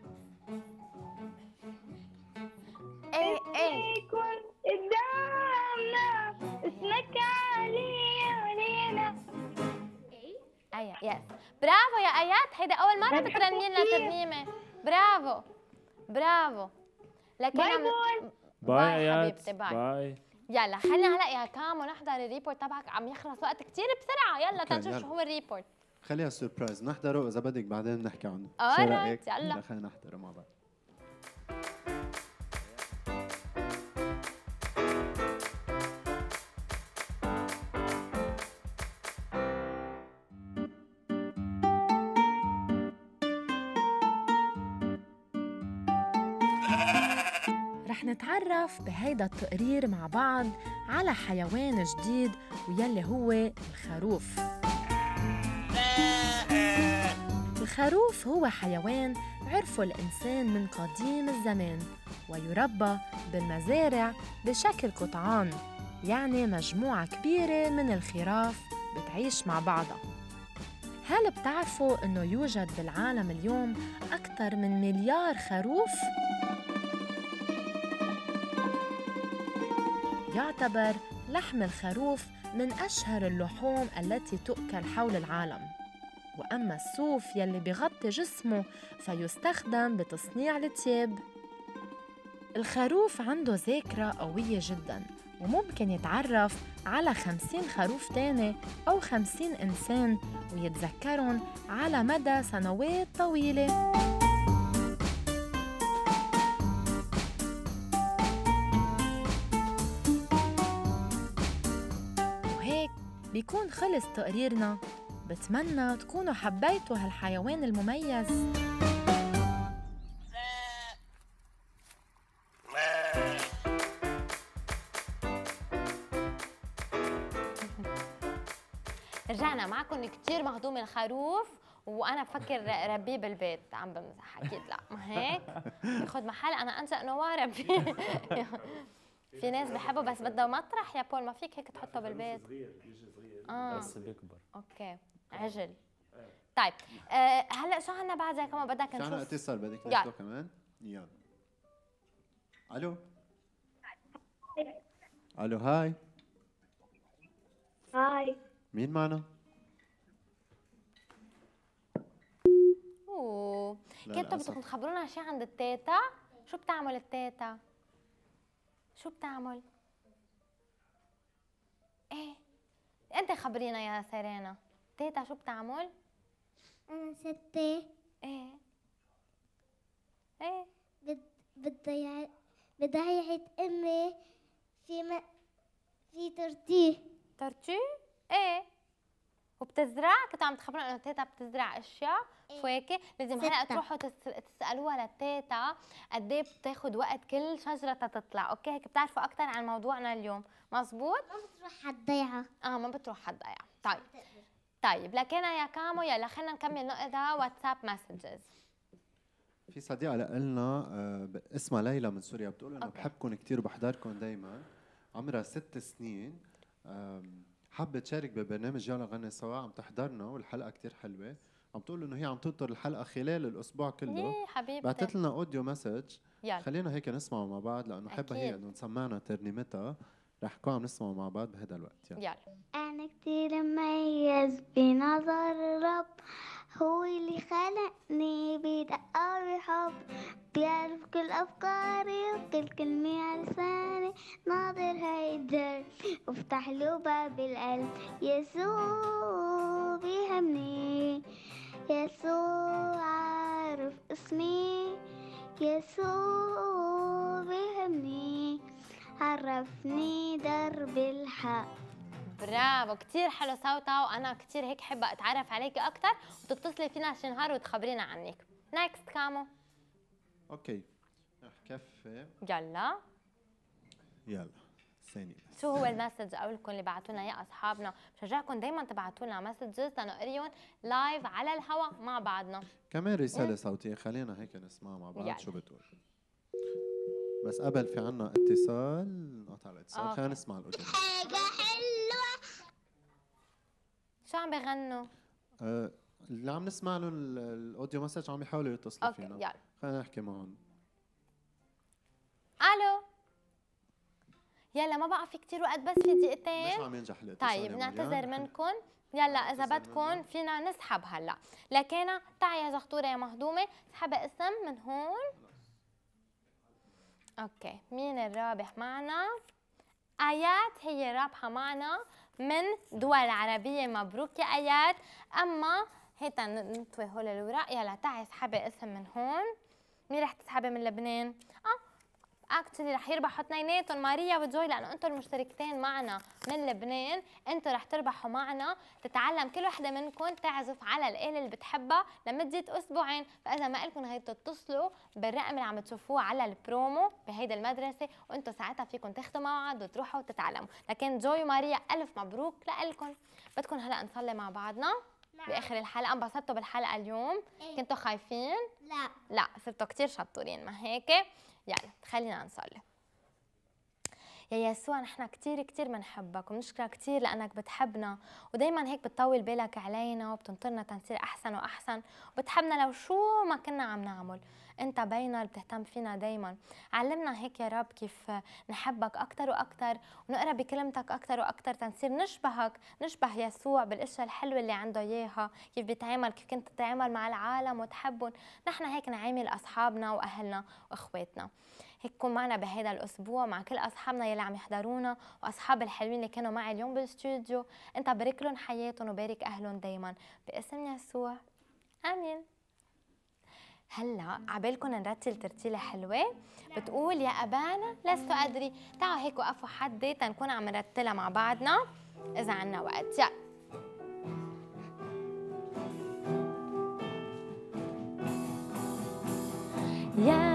ايه ايه يكون قدامنا، اسمك علي علينا. ايه يس برافو يا ايات، هيدا اول مره بحبك بترنمي لنا كتير. ترنيمه. برافو برافو. لكن باي عم- باي. باي ايات. حبيبتي، باي. باي. يلا خلينا هلا يا كامو نحضر الريبورت تبعك، عم يخلص وقت كتير بسرعه. يلا أوكي، تنشوف يلا. شو هو الريبورت. خليها سربرايز، نحضره إذا بدك بعدين نحكي عنه. Alright، شو رأيك؟ يلا. خلينا نحضره مع بعض. رح نتعرف بهيدا التقرير مع بعض على حيوان جديد ويلي هو الخروف. الخروف هو حيوان عرفه الإنسان من قديم الزمان، ويربى بالمزارع بشكل قطعان، يعني مجموعة كبيرة من الخراف بتعيش مع بعضها. هل بتعرفوا إنه يوجد بالعالم اليوم أكثر من مليار خروف؟ يعتبر لحم الخروف من أشهر اللحوم التي تؤكل حول العالم. وأما الصوف يلي بيغطي جسمه فيستخدم بتصنيع الثياب. الخروف عنده ذاكرة قوية جداً، وممكن يتعرف على خمسين خروف تاني أو خمسين إنسان ويتذكرهم على مدى سنوات طويلة. وهيك بيكون خلص تقريرنا. بتمنى تكونوا حبيتوا هالحيوان المميز. رجعنا معكم. كتير مهضوم الخروف وانا بفكر ربيه بالبيت. عم بمزح اكيد لا، ما هيك ياخذ محل انا انسى انه هو ربيه. في ناس بحبه بس بده مطرح يا بول، ما فيك هيك تحطه بالبيت. صغير بيجي صغير. اه بس بيكبر. اوكي عجل. طيب آه هلا شو عنا بعد زي كمان بدك في عنا نشوف؟ اتصال بدك يلا. ناخده كمان؟ يلا. الو. الو هاي، هاي. مين معنا؟ اوه لا، كنتوا للأسف. بدكم تخبرونا شيء عن التيتا؟ شو بتعمل التيتا؟ شو بتعمل؟ ايه انت خبرينا يا سيرينا، تيتا شو بتعمل؟ أنا ستة ايه ايه بد بتضيع بضيعت أمي في م... في ترتيه. ترتي؟ ايه وبتزرع؟ كنتوا عم تخبرونا انه تيتا بتزرع اشياء إيه. فواكه، لازم هلا ستة. تروحوا تس- تسالوها للتيتا قد ايه بتاخذ وقت كل شجره تطلع، اوكي هيك بتعرفوا اكثر عن موضوعنا اليوم، مزبوط؟ ما بتروح هتضيعها. اه ما بتروح حد ضيع. طيب طيب لكنا يا كامو يلا خلينا نكمل نقطة واتساب مسجز. في صديقة لنا آه، ب- اسمها ليلى من سوريا، بتقول انه أوكي. بحبكم كثير وبحضركم دائما. عمرها ست سنين، آم، حابة تشارك ببرنامج يلا غني سوا، عم تحضرنا والحلقة كثير حلوة. عم تقول انه هي عم تنطر الحلقة خلال الاسبوع كله. يي حبيبتي بعثت لنا اوديو مسج، يلا خلينا هيك نسمعه مع بعض لانه حابة هي أكيد. انه نسمعنا ترنيمتها. رح نكون عم نسمعه مع بعض بهذا الوقت. يلا. يلا أنا كتير مميز بنظر الرب، هو اللي خلقني بدقة بحب، بيعرف كل أفكاري وكل كلمة على لساني، ناظر هيدر وافتح له باب القلب. يسوع بيهمني، يسوع عارف اسمي، يسوع بيهمني، عرفني درب الحق. برافو كثير حلو صوتها، وانا كثير هيك حابة اتعرف عليكي اكثر وتتصلي فينا شي نهار وتخبرينا عنك. نيكست كامو. اوكي رح كفي. يلا يلا ثانية. شو هو المسج اقولكم اللي بعتوا لنا اياه اصحابنا؟ بشجعكم دائما تبعتوا لنا مسجز تنقريهم لايف على الهواء مع بعضنا. كمان رسالة صوتية، خلينا هيك نسمعها مع بعض. يلا. شو بتقول؟ بس قبل في عنا اتصال، نقطع الاتصال، آه، خلينا أوكي. نسمع الاوديو. حاجة حلوة. شو عم بغنوا؟ آه، اللي عم نسمع لهم ال- الاوديو مسج عم يحاولوا يتصلوا اوكي فينا. يلا. خلينا نحكي معهم. الو يلا ما بقى في كثير وقت، بس في مش دقيقتين. عم ينجح الاتصال. طيب يا نعتذر مريان. منكم. يلا اذا نعتذر بدكم منك. فينا نسحب هلا، لكن تعي يا زغطوره يا مهضومه اسحبي اسم من هون. اوكي مين الرابح معنا؟ ايات هي رابحه معنا من دول عربيه، مبروك يا ايات. اما هيك نطوي هول الورق. يلا تعي اسحبي اسم من هون. مين رح تسحبي من لبنان؟ اه اكشلي رح يربحوا اثنيناتهم ماريا وجوي، لانه انتم المشتركتين معنا من لبنان، انتم رح تربحوا معنا تتعلم كل وحده منكم تعزف على الآلة اللي بتحبها لمده اسبوعين. فاذا ما لكم هي تتصلوا بالرقم اللي عم تشوفوه على البرومو بهيدي المدرسه، وانتم ساعتها فيكم تاخذوا موعد وتروحوا وتتعلموا. لكن جوي وماريا الف مبروك لكم. بدكم هلا نصلي مع بعضنا باخر الحلقه. انبسطتوا بالحلقه اليوم؟ إيه. كنتوا خايفين؟ لا. لا صرتوا كثير شطورين ما هيك؟ يلا خلينا نصلي. يا يسوع نحن كثير كثير بنحبك وبنشكرك كثير لانك بتحبنا، ودائما هيك بتطول بالك علينا وبتنطرنا تنصير احسن واحسن، وبتحبنا لو شو ما كنا عم نعمل. انت بينا اللي بتهتم فينا دائما. علمنا هيك يا رب كيف نحبك اكثر واكثر ونقرا بكلمتك اكثر واكثر تنصير نشبهك، نشبه يسوع بالاشياء الحلوه اللي عنده اياها، كيف بيتعامل، كيف كنت تتعامل مع العالم وتحبهم. نحن هيك نعامل اصحابنا واهلنا واخواتنا. هيك كون معنا بهذا الاسبوع مع كل اصحابنا يلي عم يحضرونا واصحاب الحلوين اللي كانوا معي اليوم بالاستوديو. انت بارك لهم حياتهم وبارك اهلهم دائما باسم يسوع امين. هلا عبالكم نرتل ترتيله حلوه بتقول: يا ابانا لست ادري. تعالوا هيك وقفوا حدي تنكون عم نرتلها مع بعضنا اذا عنا وقت. يلا يا